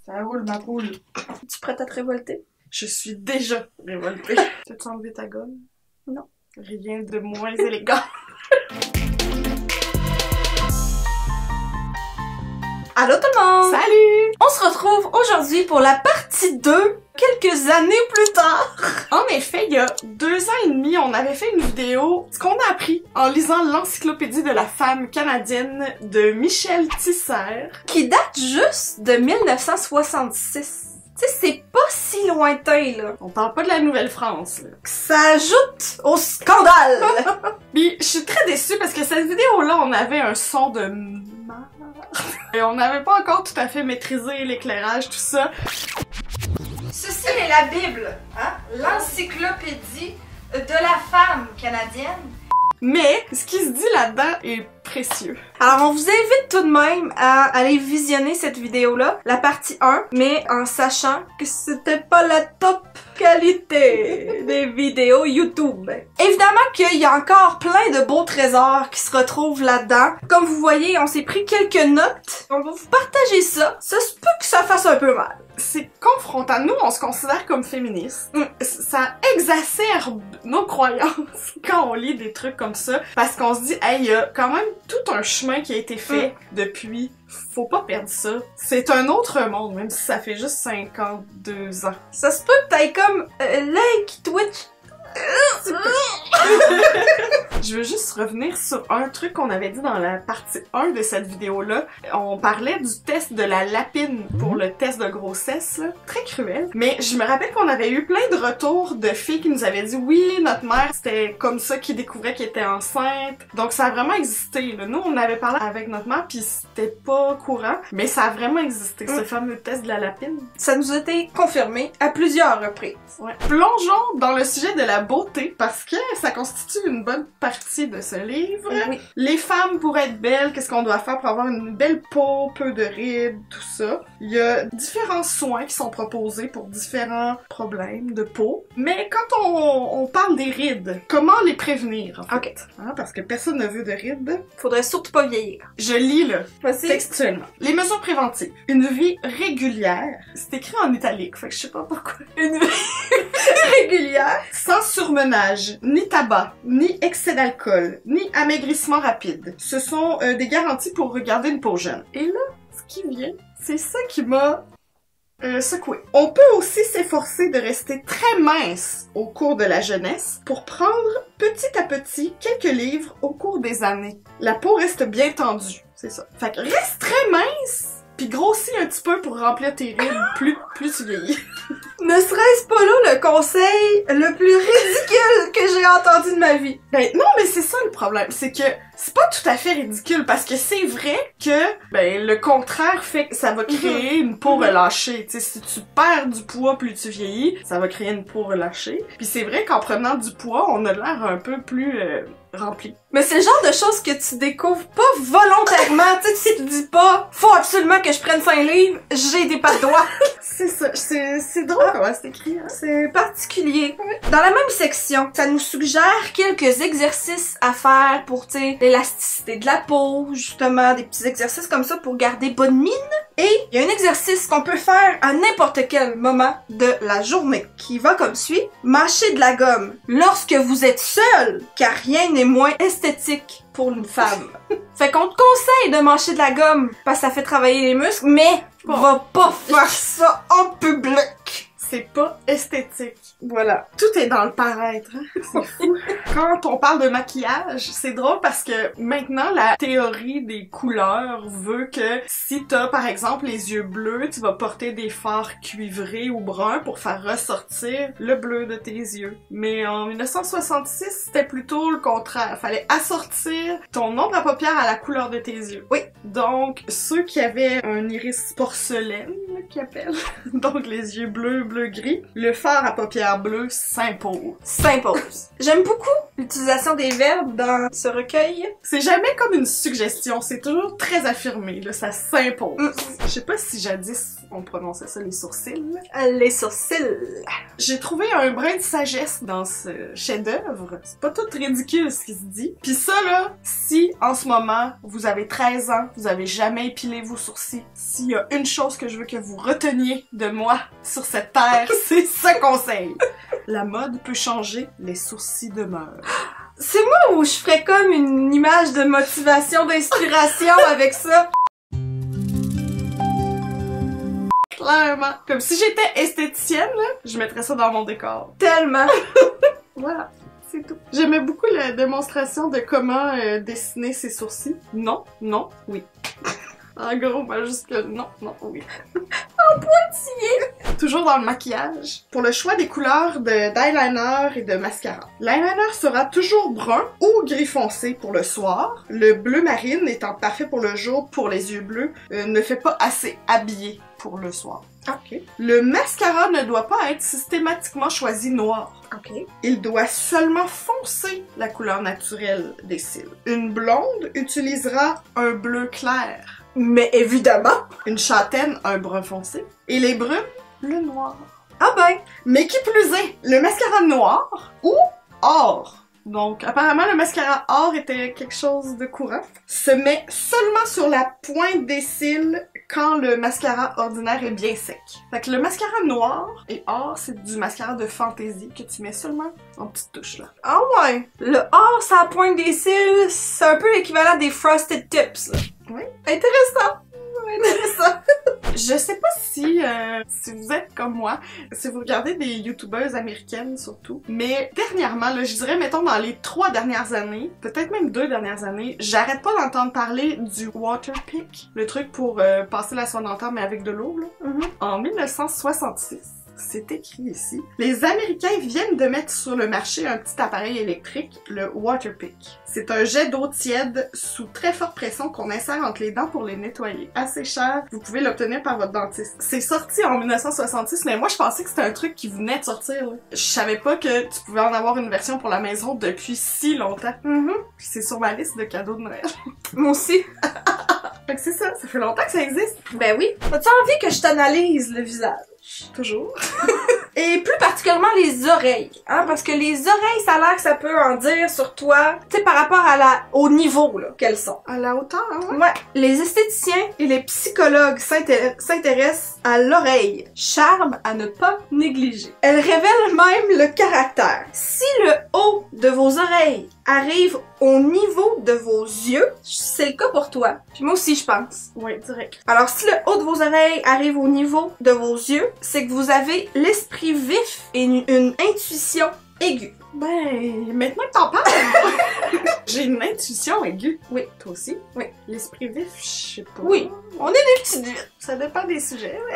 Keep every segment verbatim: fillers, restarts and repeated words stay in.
Ça roule ma poule. Es-tu prête à te révolter? Je suis déjà révoltée. Tu veux enlever ta gomme? Non. Rien de moins élégant. Allô tout le monde! Salut! On se retrouve aujourd'hui pour la partie deux, quelques années plus tard. En effet, il y a deux ans et demi, on avait fait une vidéo, ce qu'on a appris en lisant l'encyclopédie de la femme canadienne de Michel Tisser. Qui date juste de mille neuf cent soixante-six. Tu sais, c'est pas si lointain, là. On parle pas de la Nouvelle-France, là. Ça ajoute au scandale! Puis, je suis très déçue parce que cette vidéo-là, on avait un son de marre. Et on n'avait pas encore tout à fait maîtrisé l'éclairage, tout ça. Ceci est la Bible, hein? L'encyclopédie de la femme canadienne. Mais, ce qui se dit là-dedans est précieux. Alors, on vous invite tout de même à aller visionner cette vidéo-là, la partie un, mais en sachant que c'était pas la top qualité des vidéos YouTube. Évidemment qu'il y a encore plein de beaux trésors qui se retrouvent là-dedans. Comme vous voyez, on s'est pris quelques notes. On va vous partager ça. Ça se peut que ça fasse un peu mal. C'est confrontant. Nous, on se considère comme féministes. Mm. Ça exacerbe nos croyances quand on lit des trucs comme ça. Parce qu'on se dit, hey, il y a quand même tout un chemin qui a été fait mm. depuis. Faut pas perdre ça. C'est un autre monde, même si ça fait juste cinquante-deux ans. Ça se peut que t'ailles comme euh, like Twitch. Je veux juste revenir sur un truc qu'on avait dit dans la partie un de cette vidéo-là. On parlait du test de la lapine pour le test de grossesse, là. Très cruel. Mais je me rappelle qu'on avait eu plein de retours de filles qui nous avaient dit oui, notre mère, c'était comme ça qu'ils découvrait qu'elle était enceinte. Donc ça a vraiment existé, là. Nous, on avait parlé avec notre mère, puis c'était pas courant, mais ça a vraiment existé, mm. ce fameux test de la lapine. Ça nous a été confirmé à plusieurs reprises. Ouais. Plongeons dans le sujet de la beauté, parce que ça constitue une bonne partie de ce livre. Oui. Les femmes, pour être belles, qu'est-ce qu'on doit faire pour avoir une belle peau, peu de rides, tout ça. Il y a différents soins qui sont proposés pour différents problèmes de peau. Mais quand on, on parle des rides, comment les prévenir, en fait? Ok. Hein, parce que personne ne veut de rides. Faudrait surtout pas vieillir. Je lis, là, Voici. textuellement. Les mesures préventives. Une vie régulière. C'est écrit en italique, fait que je sais pas pourquoi. Une vie régulière. Sans surmenage, ni tabac, ni excès d'alcool, ni amaigrissement rapide. Ce sont euh, des garanties pour regarder une peau jeune. Et là, ce qui vient, c'est ça qui m'a euh, secoué. On peut aussi s'efforcer de rester très mince au cours de la jeunesse pour prendre petit à petit quelques livres au cours des années. La peau reste bien tendue, c'est ça. Fait que reste très mince, puis grossis un petit peu pour remplir tes rides plus, plus tu vieillis. Ne serait-ce pas là le conseil le plus ridicule que j'ai entendu de ma vie? Ben non, mais c'est ça le problème, c'est que c'est pas tout à fait ridicule, parce que c'est vrai que ben le contraire fait que ça va créer une peau relâchée. Tu sais, si tu perds du poids plus tu vieillis, ça va créer une peau relâchée. Puis c'est vrai qu'en prenant du poids, on a l'air un peu plus euh, rempli. Mais c'est le genre de choses que tu découvres pas volontairement. Tu sais, tu te dis pas, faut absolument que je prenne cinq livres, j'ai des pas de doigts. C'est ça, c'est c'est drôle ah, comment c'est écrit, hein? C'est particulier. Dans la même section, ça nous suggère quelques exercices à faire pour, tu sais, l'élasticité de la peau, justement, des petits exercices comme ça pour garder bonne mine. Et il y a un exercice qu'on peut faire à n'importe quel moment de la journée, qui va comme suit. Mâcher de la gomme lorsque vous êtes seul, car rien n'est moins esthétique pour une femme. Fait qu'on te conseille de mâcher de la gomme, parce que ça fait travailler les muscles, mais bon. Va pas faire ça en public. C'est pas esthétique. Voilà. Tout est dans le paraître. Hein? C'est fou. Quand on parle de maquillage, c'est drôle parce que maintenant, la théorie des couleurs veut que si t'as, par exemple, les yeux bleus, tu vas porter des fards cuivrés ou bruns pour faire ressortir le bleu de tes yeux. Mais en mille neuf cent soixante-six, c'était plutôt le contraire. Fallait assortir ton ombre à paupières à la couleur de tes yeux. Oui. Donc, ceux qui avaient un iris porcelaine, qu'ils appellent, donc les yeux bleus, bleus, bleu-gris, le fard à paupières bleues s'impose. S'impose. J'aime beaucoup l'utilisation des verbes dans ce recueil. C'est jamais comme une suggestion, c'est toujours très affirmé, là, ça s'impose. Mm. Je sais pas si jadis on prononçait ça les sourcils. Les sourcils. J'ai trouvé un brin de sagesse dans ce chef-d'œuvre. C'est pas tout ridicule ce qui se dit. Puis ça là, si en ce moment vous avez treize ans, vous avez jamais épilé vos sourcils, s'il y a une chose que je veux que vous reteniez de moi sur cette terre, c'est ce conseil. La mode peut changer, les sourcils demeurent. C'est moi où je ferais comme une image de motivation, d'inspiration avec ça. Clairement. Comme si j'étais esthéticienne, là, je mettrais ça dans mon décor. Tellement. Voilà. C'est tout. J'aimais beaucoup la démonstration de comment euh, dessiner ses sourcils. Non, non, oui. En gros, majuscule, non, non, oui. En pointillé! Toujours dans le maquillage. Pour le choix des couleurs de d'eyeliner et de mascara. L'eyeliner sera toujours brun ou gris foncé pour le soir. Le bleu marine étant parfait pour le jour, pour les yeux bleus, euh, ne fait pas assez habillé pour le soir. Ok. Le mascara ne doit pas être systématiquement choisi noir. Ok. Il doit seulement foncer la couleur naturelle des cils. Une blonde utilisera un bleu clair. Mais évidemment! Une châtaine, un brun foncé. Et les brunes, le noir. Ah ben! Mais qui plus est, le mascara noir ou or. Donc, apparemment, le mascara or était quelque chose de courant. Se met seulement sur la pointe des cils quand le mascara ordinaire est bien sec. Fait que le mascara noir et or, c'est du mascara de fantaisie que tu mets seulement en petites touches, là. Ah ouais! Le or, ça pointe des cils, c'est un peu l'équivalent des frosted tips, là. Oui. Intéressant! Intéressant! Je sais pas si, euh, si vous êtes comme moi, si vous regardez des youtubeuses américaines surtout, mais dernièrement, là, je dirais, mettons, dans les trois dernières années, peut-être même deux dernières années, j'arrête pas d'entendre parler du Waterpik, le truc pour euh, passer la soie dentaire mais avec de l'eau, là. Mm-hmm. En mille neuf cent soixante-six. C'est écrit ici. Les Américains viennent de mettre sur le marché un petit appareil électrique, le Waterpik. C'est un jet d'eau tiède sous très forte pression qu'on insère entre les dents pour les nettoyer. Assez cher, vous pouvez l'obtenir par votre dentiste. C'est sorti en mille neuf cent soixante-six, mais moi je pensais que c'était un truc qui venait de sortir. Là. Je savais pas que tu pouvais en avoir une version pour la maison depuis si longtemps. Mm-hmm. Puis c'est sur ma liste de cadeaux de Noël. Moi aussi. Fait que c'est ça, ça fait longtemps que ça existe. Ben oui. As-tu envie que je t'analyse le visage? Toujours. Et plus particulièrement les oreilles, hein, parce que les oreilles, ça a l'air que ça peut en dire sur toi, tu sais, par rapport à la, au niveau, là, qu'elles sont. À la hauteur, hein? Ouais. Les esthéticiens et les psychologues s'intéressent à l'oreille. Charme à ne pas négliger. Elle révèle même le caractère. Si le haut de vos oreilles arrive au niveau de vos yeux, c'est le cas pour toi. Puis moi aussi, je pense. Oui, direct. Alors, si le haut de vos oreilles arrive au niveau de vos yeux, c'est que vous avez l'esprit vif et une, une intuition aiguë. Ben, maintenant que t'en parles, j'ai une intuition aiguë. Oui. Toi aussi? Oui. L'esprit vif, je sais pas. Oui. On est des petites vites. Ça dépend des sujets. Mais...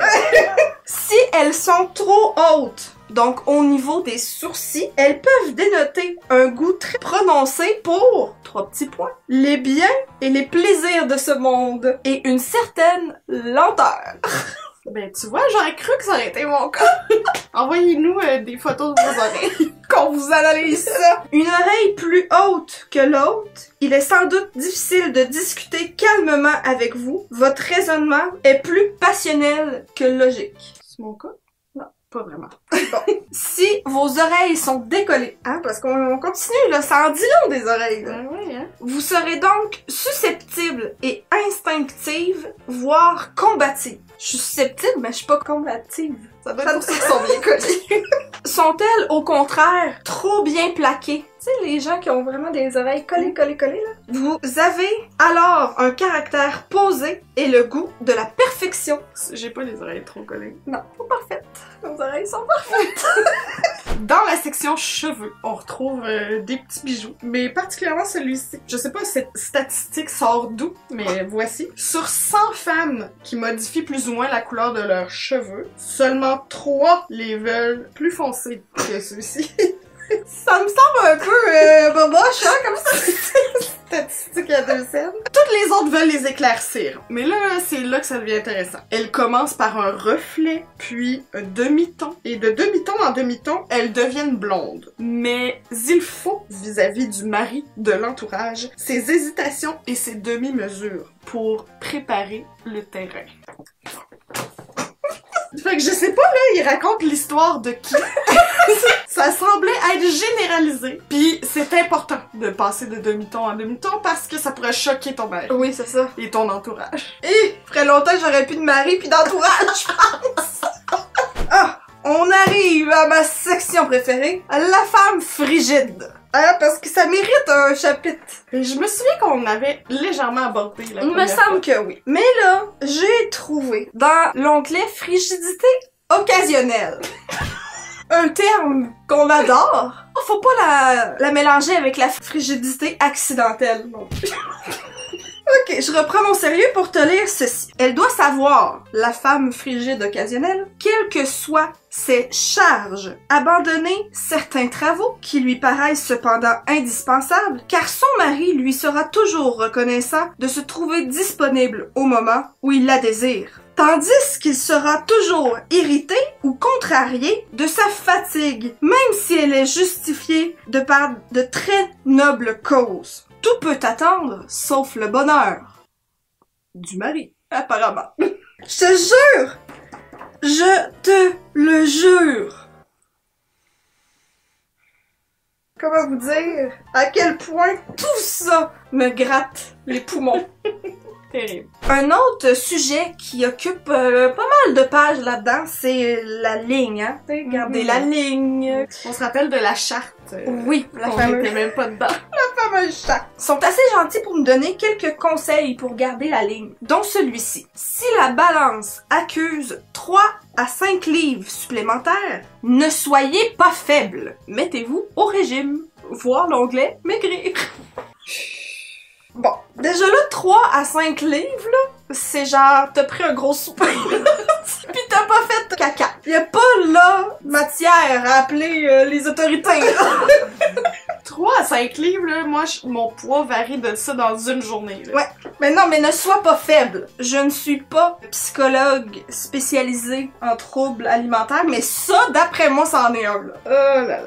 Si elles sont trop hautes, donc au niveau des sourcils, elles peuvent dénoter un goût très prononcé pour, trois petits points, les biens et les plaisirs de ce monde et une certaine lenteur. Ben, tu vois, j'aurais cru que ça aurait été mon cas. Envoyez-nous euh, des photos de vos oreilles. Qu'on vous analyse ça. Une oreille plus haute que l'autre, il est sans doute difficile de discuter calmement avec vous. Votre raisonnement est plus passionnel que logique. C'est mon cas? Non. Pas vraiment. Bon. Si vos oreilles sont décollées, hein, parce qu'on continue, là, ça en dit long des oreilles, là. Ben oui, hein. Vous serez donc susceptible et instinctive, voire combative. Je suis susceptible, mais je suis pas combative. Ça doit être pour ça qu'ils sont bien collés. Sont-elles, au contraire, trop bien plaquées? Tu sais, les gens qui ont vraiment des oreilles collées, collées, collées, là. Vous avez alors un caractère posé et le goût de la perfection. J'ai pas les oreilles trop collées. Non, pas parfaites. Nos oreilles sont parfaites. Dans la section cheveux, on retrouve euh, des petits bijoux, mais particulièrement celui-ci. Je sais pas cette statistique sort d'où, mais voici. Sur cent femmes qui modifient plus ou moins la couleur de leurs cheveux, seulement trois les veulent plus foncés que ceux-ci. Ça me semble un peu euh, boboche, hein, comme ça. Statistique à deux scènes. Toutes les autres veulent les éclaircir. Mais là, c'est là que ça devient intéressant. Elle commence par un reflet, puis un demi-ton. Et de demi-ton en demi-ton, elles deviennent blondes. Mais il faut, vis-à-vis du mari, de l'entourage, ses hésitations et ses demi-mesures pour préparer le terrain. Fait que je sais pas, là, il raconte l'histoire de qui. Ça semblait être généralisé. Puis c'est important de passer de demi-ton en demi-ton parce que ça pourrait choquer ton mari. Oui, c'est ça. Et ton entourage. Et ferait longtemps que j'aurais plus de mari puis d'entourage, je pense. Ah, on arrive à ma section préférée, la femme frigide. Hein, parce que ça mérite un chapitre. Je me souviens qu'on avait légèrement abordé la Il me première semble fois. que oui. Mais là, j'ai trouvé dans l'onglet frigidité occasionnelle un terme qu'on adore. Faut pas la, la mélanger avec la frigidité accidentelle non plus. Ok, je reprends mon sérieux pour te lire ceci. Elle doit savoir, la femme frigide occasionnelle, quelles que soient ses charges, abandonner certains travaux qui lui paraissent cependant indispensables, car son mari lui sera toujours reconnaissant de se trouver disponible au moment où il la désire. Tandis qu'il sera toujours irrité ou contrarié de sa fatigue, même si elle est justifiée de par de très nobles causes. Tout peut attendre, sauf le bonheur du mari, apparemment. Je te jure! Je te le jure! Comment vous dire à quel point tout ça me gratte les poumons? Terrible. Un autre sujet qui occupe euh, pas mal de pages là-dedans, c'est la ligne, hein? Regardez Mhm. la ligne. On se rappelle de la charte. euh, Oui, la on fameuse. était même pas dedans. fameuse charte. Ils sont assez gentils pour nous donner quelques conseils pour garder la ligne, dont celui-ci. Si la balance accuse trois à cinq livres supplémentaires, ne soyez pas faible. Mettez-vous au régime. Voir l'onglet maigrir. Bon, déjà là, trois à cinq livres, là, c'est genre, t'as pris un gros souper, pis t'as pas fait caca. Y'a pas, là, matière à appeler euh, les autorités, là. trois à cinq livres, là, moi, je- mon poids varie de ça dans une journée. Là. Ouais. Mais non, mais ne sois pas faible. Je ne suis pas psychologue spécialisé en troubles alimentaires, mais ça, d'après moi, c'en est un, là. Oh là là.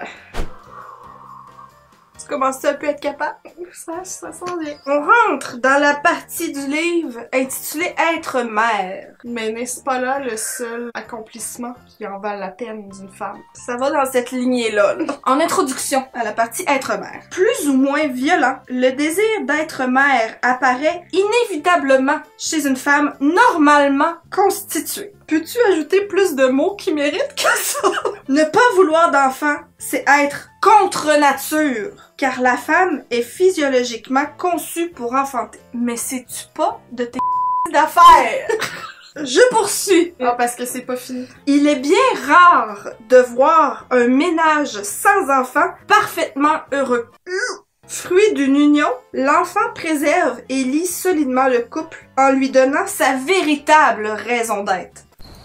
Tu commences à plus être capable? Ça, ça sent bien. On rentre dans la partie du livre intitulée Être mère. Mais n'est-ce pas là le seul accomplissement qui en valent la peine d'une femme? Ça va dans cette lignée-là. là. En introduction à la partie Être mère. Plus ou moins violent, le désir d'être mère apparaît inévitablement chez une femme normalement constituée. Peux-tu ajouter plus de mots qui méritent que ça? Ne pas vouloir d'enfant, c'est être contre nature, car la femme est physiologiquement conçue pour enfanter. Mais sais-tu pas de tes d'affaires? Je poursuis. Ah, parce que c'est pas fini. Il est bien rare de voir un ménage sans enfant parfaitement heureux. Fruit d'une union, l'enfant préserve et lie solidement le couple en lui donnant sa véritable raison d'être.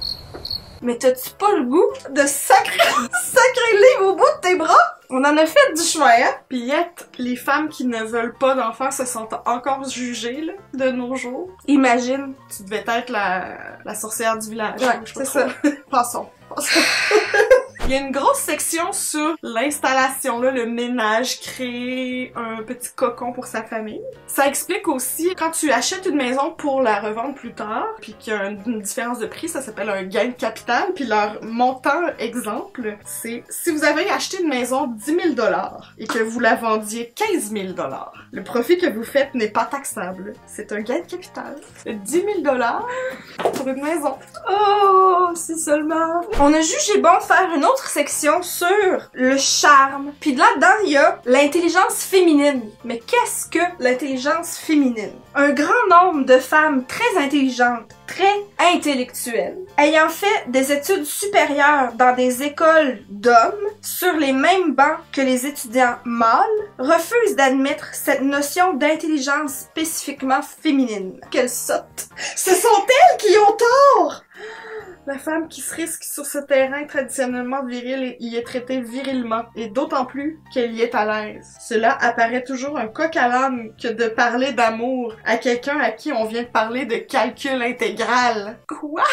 Mais t'as-tu pas le goût de sacrer, sacrer le livre au bout de tes bras? On en a fait du chemin, hein? Puis yet, les femmes qui ne veulent pas d'enfants se sentent encore jugées, là, de nos jours. Imagine. Tu devais être la, la sorcière du village. Ouais, je sais c'est pas trop. Passons. Passons. Il y a une grosse section sur l'installation, là, le ménage, créer un petit cocon pour sa famille. Ça explique aussi, quand tu achètes une maison pour la revendre plus tard, puis qu'il y a une, une différence de prix, ça s'appelle un gain de capital, puis leur montant exemple, c'est si vous avez acheté une maison dix mille dollars et que vous la vendiez quinze mille dollars, le profit que vous faites n'est pas taxable. C'est un gain de capital de dix mille dollars pour une maison. Oh, si seulement. On a jugé bon de faire une autre section sur le charme. Puis là-dedans, il y a l'intelligence féminine. Mais qu'est-ce que l'intelligence féminine? Un grand nombre de femmes très intelligentes, très intellectuelles, ayant fait des études supérieures dans des écoles d'hommes, sur les mêmes bancs que les étudiants mâles, refusent d'admettre cette notion d'intelligence spécifiquement féminine. Quelle sotte! Ce sont elles qui ont tort! La femme qui se risque sur ce terrain traditionnellement viril y est traitée virilement, et d'autant plus qu'elle y est à l'aise. Cela apparaît toujours un coq à l'âne que de parler d'amour à quelqu'un à qui on vient de parler de calcul intégral. Quoi?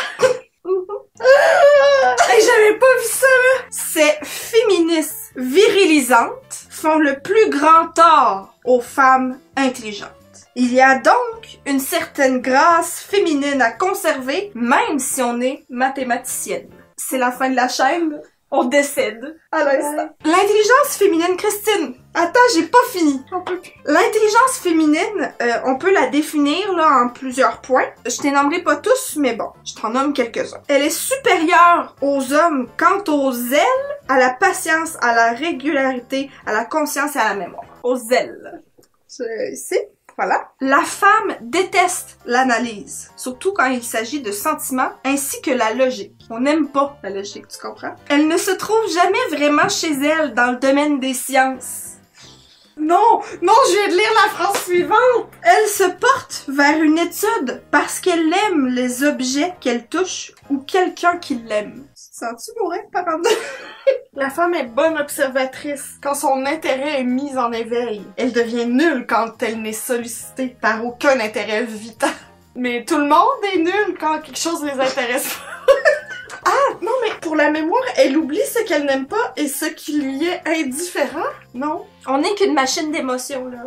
Hey, j'avais pas vu ça, là! Ces féministes virilisantes font le plus grand tort aux femmes intelligentes. Il y a donc une certaine grâce féminine à conserver, même si on est mathématicienne. C'est la fin de la chaîne. On décède à l'instant. L'intelligence féminine, Christine! Attends, j'ai pas fini. L'intelligence féminine, euh, on peut la définir là en plusieurs points. Je t'en nommerai pas tous, mais bon, je t'en nomme quelques-uns. Elle est supérieure aux hommes quant aux ailes, à la patience, à la régularité, à la conscience et à la mémoire. Aux ailes. C'est ici. Voilà. La femme déteste l'analyse, surtout quand il s'agit de sentiments, ainsi que la logique. On n'aime pas la logique, tu comprends? Elle ne se trouve jamais vraiment chez elle dans le domaine des sciences. Non! Non, je viens de lire la phrase suivante! Elle se porte vers une étude parce qu'elle aime les objets qu'elle touche ou quelqu'un qui l'aime. Sens-tu mourir par en deux? La femme est bonne observatrice quand son intérêt est mis en éveil. Elle devient nulle quand elle n'est sollicitée par aucun intérêt vital. Mais tout le monde est nul quand quelque chose les intéresse pas. Ah, non, mais pour la mémoire, elle oublie ce qu'elle n'aime pas et ce qui lui est indifférent, non? On n'est qu'une machine d'émotion, là.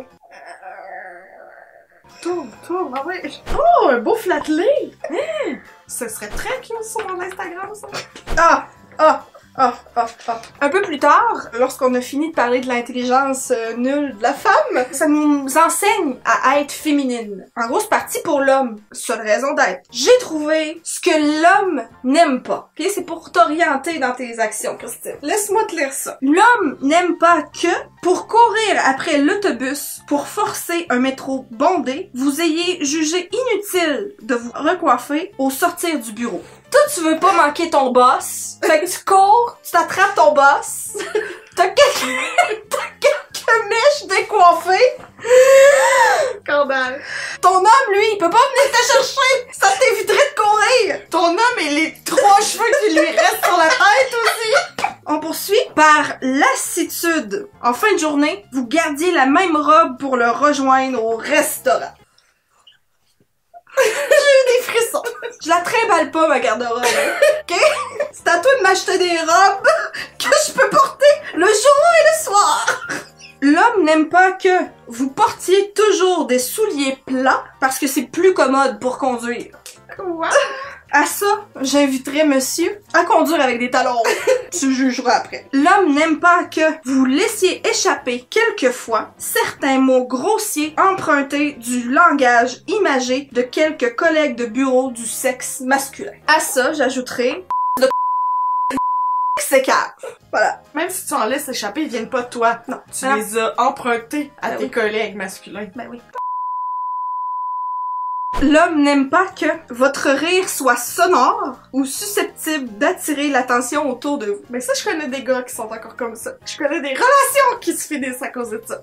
Tourne, tourne, ah ouais. Oh, un beau flattelé! Hein? Ce serait très cute sur mon Instagram, ça. Ah! Ah! Ah, ah, ah. Un peu plus tard, lorsqu'on a fini de parler de l'intelligence euh, nulle de la femme, ça nous enseigne à être féminine. En gros, c'est parti pour l'homme. Seule raison d'être. J'ai trouvé ce que l'homme n'aime pas. Ok, c'est pour t'orienter dans tes actions, Christine. Laisse-moi te lire ça. L'homme n'aime pas que, pour courir après l'autobus, pour forcer un métro bondé, vous ayez jugé inutile de vous recoiffer au sortir du bureau. Toi, tu veux pas manquer ton boss. Fait que tu cours, tu t'attrapes ton boss. T'as quelques... T'as quelques mèches décoiffées. Scandale. Ton homme, lui, il peut pas venir te chercher. Ça t'éviterait de courir. Ton homme et les trois cheveux qui lui restent sur la tête aussi. On poursuit par lassitude. En fin de journée, vous gardiez la même robe pour le rejoindre au restaurant. J'ai eu des frissons. Je la trimballe pas, ma garde-robe. Ok? C'est à toi de m'acheter des robes que je peux porter le jour et le soir. L'homme n'aime pas que vous portiez toujours des souliers plats parce que c'est plus commode pour conduire. Quoi? À ça, j'inviterai monsieur à conduire avec des talons. Tu jugeras après. L'homme n'aime pas que vous laissiez échapper quelquefois certains mots grossiers empruntés du langage imagé de quelques collègues de bureau du sexe masculin. À ça, j'ajouterai de c'est cave. Voilà. Même si tu en laisses échapper, ils viennent pas de toi. Non. Tu non. les as empruntés à Ben tes oui. collègues masculins. Ben oui. L'homme n'aime pas que votre rire soit sonore ou susceptible d'attirer l'attention autour de vous. Mais ça, je connais des gars qui sont encore comme ça. Je connais des relations qui se finissent à cause de ça.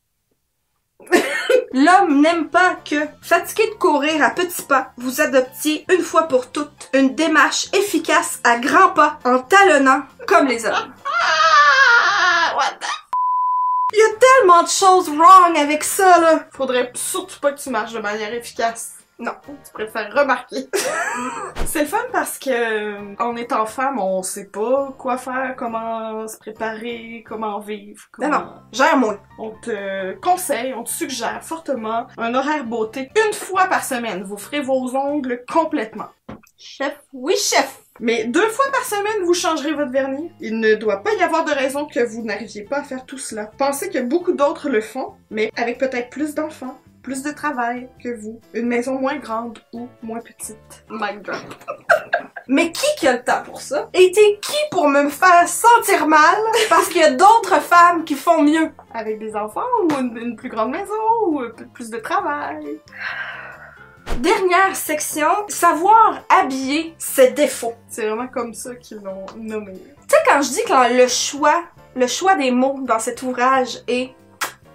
L'homme n'aime pas que, fatigué de courir à petits pas, vous adoptiez une fois pour toutes une démarche efficace à grands pas en talonnant comme les hommes. Ah! What the... Il y a tellement de choses wrong avec ça, là! Faudrait surtout pas que tu marches de manière efficace. Non. Tu préfères remarquer. C'est le fun parce que, en étant femme, on sait pas quoi faire, comment se préparer, comment vivre. Comment... Non, non. Gère-moi. On te conseille, on te suggère fortement un horaire beauté une fois par semaine. Vous ferez vos ongles complètement. Chef. Oui, chef. Mais deux fois par semaine, vous changerez votre vernis. Il ne doit pas y avoir de raison que vous n'arriviez pas à faire tout cela. Pensez que beaucoup d'autres le font, mais avec peut-être plus d'enfants, plus de travail que vous, une maison moins grande ou moins petite. Mic drop. Mais qui qui a le temps pour ça? Et t'es qui pour me faire sentir mal parce qu'il y a d'autres femmes qui font mieux? Avec des enfants ou une, une plus grande maison ou un peu plus de travail. Dernière section, savoir habiller ses défauts. C'est vraiment comme ça qu'ils l'ont nommé. Tu sais, quand je dis que le choix, le choix des mots dans cet ouvrage est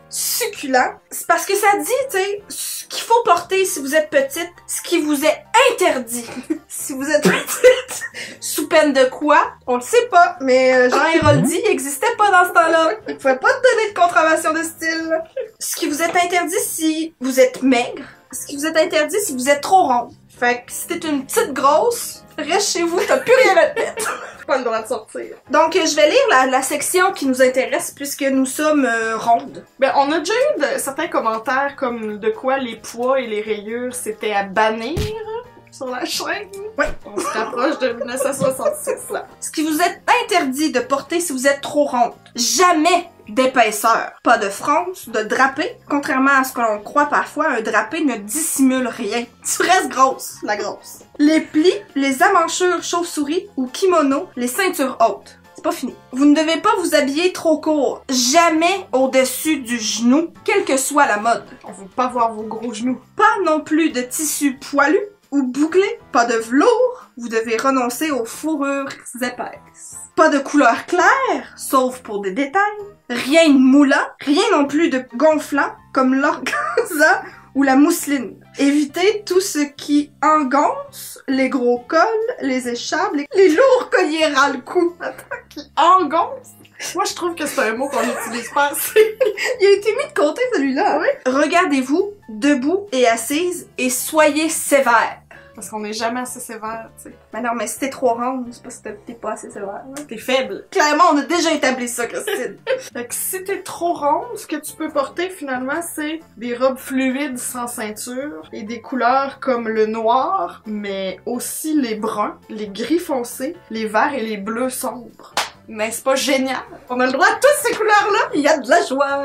succulent. C'est parce que ça dit, tu sais, ce qu'il faut porter si vous êtes petite, ce qui vous est interdit. Si vous êtes petite, sous peine de quoi? On le sait pas, mais euh, Jean Héroldi, il existait pas dans ce temps-là. Il pouvait pas te donner de contravention de style. Ce qui vous est interdit si vous êtes maigre. Ce qui vous est interdit si vous êtes trop ronde. Fait que si t'es une petite grosse, reste chez vous, t'as plus rien à te mettre. Pas le droit de sortir. Donc, je vais lire la, la section qui nous intéresse puisque nous sommes euh, rondes. Ben, on a déjà eu de, certains commentaires comme de quoi les poids et les rayures c'était à bannir sur la chaîne. Ouais. On se rapproche de mille neuf cent soixante-six là. Ce qui vous est interdit de porter si vous êtes trop ronde. Jamais d'épaisseur. Pas de fronce, de drapé. Contrairement à ce que l'on croit parfois, un drapé ne dissimule rien. Tu restes grosse, la grosse. Les plis, les emmanchures chauve-souris ou kimono, les ceintures hautes. C'est pas fini. Vous ne devez pas vous habiller trop court. Jamais au-dessus du genou, quelle que soit la mode. On veut pas voir vos gros genoux. Pas non plus de tissu poilu ou bouclé. Pas de velours. Vous devez renoncer aux fourrures épaisses. Pas de couleur claire, sauf pour des détails. Rien de moulant. Rien non plus de gonflant, comme l'organza ou la mousseline. Évitez tout ce qui engonce, les gros cols, les écharpes, les, les lourds colliers ras le cou. Attends, qui engonce? Moi, je trouve que c'est un mot qu'on n'utilise pas assez. Il a été mis de côté, celui-là. Oui. Regardez-vous debout et assise et soyez sévère. Parce qu'on n'est jamais assez sévère, tu sais. Mais non, mais si t'es trop ronde, c'est parce que t'es pas assez sévère. Hein? T'es faible. Clairement, on a déjà établi ça, Christine. Fait que si t'es trop ronde, ce que tu peux porter finalement, c'est des robes fluides sans ceinture et des couleurs comme le noir, mais aussi les bruns, les gris foncés, les verts et les bleus sombres. Mais c'est pas génial? On a le droit à toutes ces couleurs-là? Il y a de la joie!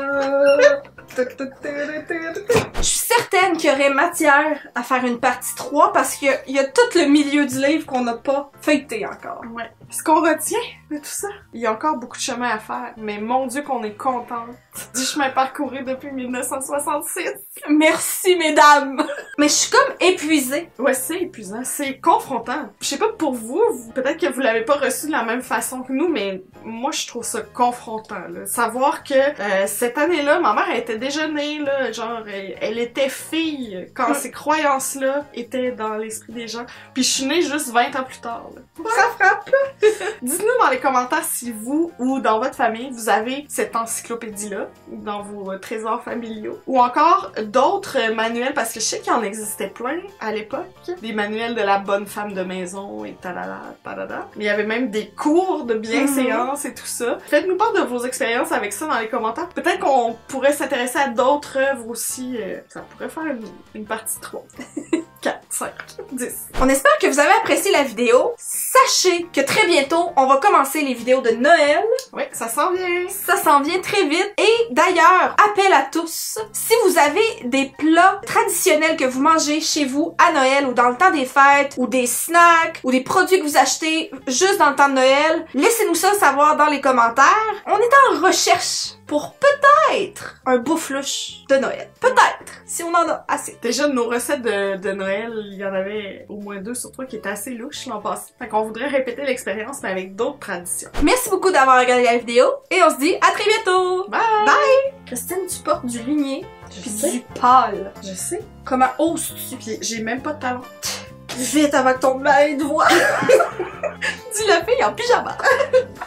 Je suis certaine qu'il y aurait matière à faire une partie trois parce qu'il y a tout le milieu du livre qu'on n'a pas feuilleté encore. Ouais. Ce qu'on retient de tout ça, il y a encore beaucoup de chemin à faire, mais mon Dieu qu'on est contente du chemin parcouru depuis mille neuf cent soixante-six. Merci, mesdames! Mais je suis comme épuisée. Ouais, c'est épuisant, c'est confrontant. Je sais pas pour vous, vous peut-être que vous l'avez pas reçu de la même façon que nous, mais moi je trouve ça confrontant, là. Savoir que euh, cette année-là, ma mère elle était déjà née, là, genre elle, elle était fille quand mm. ces croyances-là étaient dans l'esprit des gens, puis je suis née juste vingt ans plus tard, là. Ouais. Ça frappe! Dites-nous dans les commentaires si vous ou dans votre famille, vous avez cette encyclopédie-là, dans vos euh, trésors familiaux, ou encore d'autres euh, manuels, parce que je sais qu'il en existait plein à l'époque, des manuels de la bonne femme de maison et talala, talala. Mais il y avait même des cours de bienséance mm-hmm. et tout ça. Faites-nous part de vos expériences avec ça dans les commentaires. Peut-être qu'on pourrait s'intéresser à d'autres œuvres aussi. Euh, ça pourrait faire une, une partie trois. quatre, cinq, dix. On espère que vous avez apprécié la vidéo. Sachez que très bientôt, on va commencer les vidéos de Noël. Oui, ça s'en vient. Ça s'en vient très vite. Et d'ailleurs, appel à tous, si vous avez des plats traditionnels que vous mangez chez vous à Noël ou dans le temps des fêtes, ou des snacks, ou des produits que vous achetez juste dans le temps de Noël, laissez-nous ça savoir dans les commentaires. On est en recherche pour peut-être un bouffe-louche de Noël. Peut-être, si on en a assez. Déjà, de nos recettes de, de Noël, il y en avait au moins deux sur trois qui étaient assez louches l'an passé. Fait qu'on voudrait répéter l'expérience, mais avec d'autres traditions. Merci beaucoup d'avoir regardé la vidéo, et on se dit à très bientôt! Bye! Bye! Christine, tu portes du ligné, pis du pâle. Je sais. Comment oses-tu? Puis j'ai même pas de talons. Vite avant que ton mari te voie! Dis la fille en pyjama!